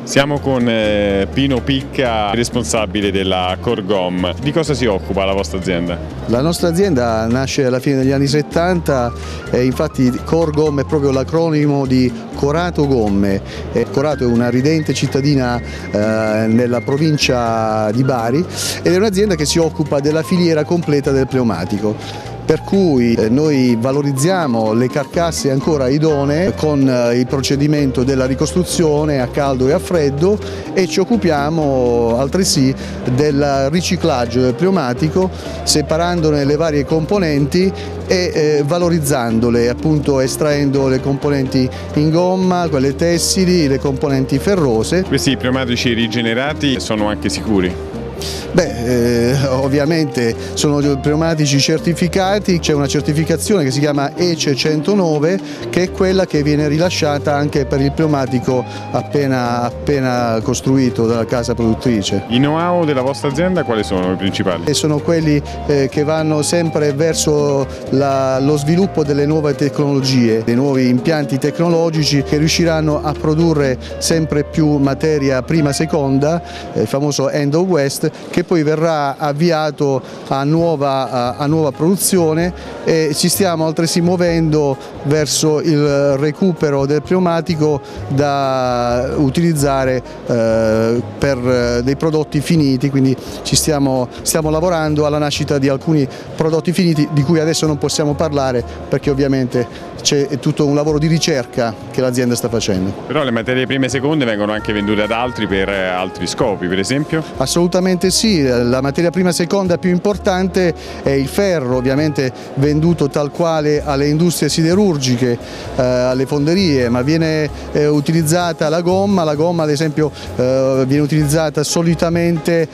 Siamo con Pino Picca, responsabile della Corgom. Di cosa si occupa la vostra azienda? La nostra azienda nasce alla fine degli anni 70 e infatti Corgom è proprio l'acronimo di Corato Gomme. Corato è una ridente cittadina nella provincia di Bari ed è un'azienda che si occupa della filiera completa del pneumatico. Per cui noi valorizziamo le carcasse ancora idonee con il procedimento della ricostruzione a caldo e a freddo e ci occupiamo altresì del riciclaggio del pneumatico, separandone le varie componenti e valorizzandole, appunto estraendo le componenti in gomma, quelle tessili, le componenti ferrose. Questi pneumatici rigenerati sono anche sicuri? Ovviamente sono pneumatici certificati, c'è una certificazione che si chiama ECE 109 che è quella che viene rilasciata anche per il pneumatico appena costruito dalla casa produttrice. I know-how della vostra azienda quali sono i principali? Sono quelli che vanno sempre verso lo sviluppo delle nuove tecnologie, dei nuovi impianti tecnologici che riusciranno a produrre sempre più materia prima-seconda, il famoso end of waste, che poi verrà avviato a nuova produzione e ci stiamo altresì muovendo verso il recupero del pneumatico da utilizzare per dei prodotti finiti, quindi stiamo lavorando alla nascita di alcuni prodotti finiti di cui adesso non possiamo parlare perché ovviamente c'è tutto un lavoro di ricerca che l'azienda sta facendo. Però le materie prime e seconde vengono anche vendute ad altri per altri scopi, per esempio? Assolutamente sì, la materia prima e seconda più importante è il ferro, ovviamente venduto tal quale alle industrie siderurgiche, alle fonderie, ma viene utilizzata la gomma ad esempio viene utilizzata solitamente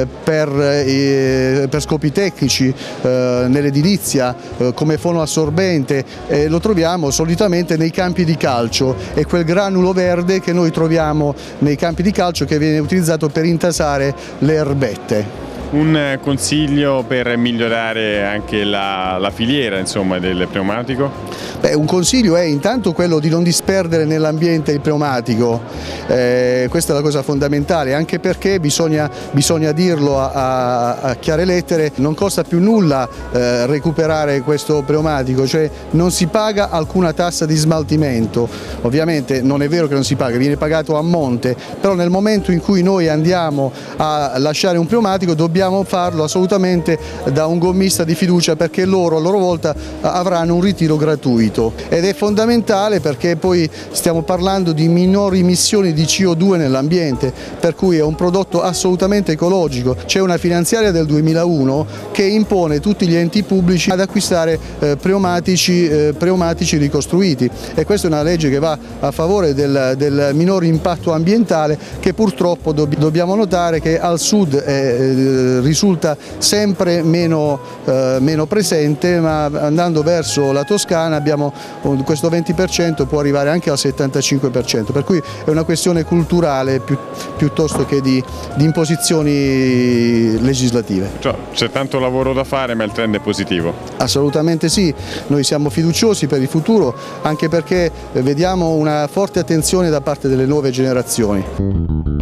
per scopi tecnici nell'edilizia come fonoassorbente, lo troviamo solitamente nei campi di calcio, è quel granulo verde che noi troviamo nei campi di calcio che viene utilizzato per intasare le erbette. Un consiglio per migliorare anche la filiera, insomma, del pneumatico? Un consiglio è intanto quello di non disperdere nell'ambiente il pneumatico, questa è la cosa fondamentale, anche perché bisogna dirlo a chiare lettere, non costa più nulla recuperare questo pneumatico, cioè non si paga alcuna tassa di smaltimento, ovviamente non è vero che non si paga, viene pagato a monte, però nel momento in cui noi andiamo a lasciare un pneumatico dobbiamo farlo assolutamente da un gommista di fiducia perché loro a loro volta avranno un ritiro gratuito ed è fondamentale perché poi stiamo parlando di minori emissioni di CO2 nell'ambiente, per cui è un prodotto assolutamente ecologico. C'è una finanziaria del 2001 che impone tutti gli enti pubblici ad acquistare pneumatici ricostruiti e questa è una legge che va a favore del minore impatto ambientale che purtroppo dobbiamo notare che al sud risulta sempre meno presente, ma andando verso la Toscana abbiamo questo 20% può arrivare anche al 75%, per cui è una questione culturale piuttosto che di imposizioni legislative. C'è tanto lavoro da fare, ma il trend è positivo? Assolutamente sì, noi siamo fiduciosi per il futuro anche perché vediamo una forte attenzione da parte delle nuove generazioni.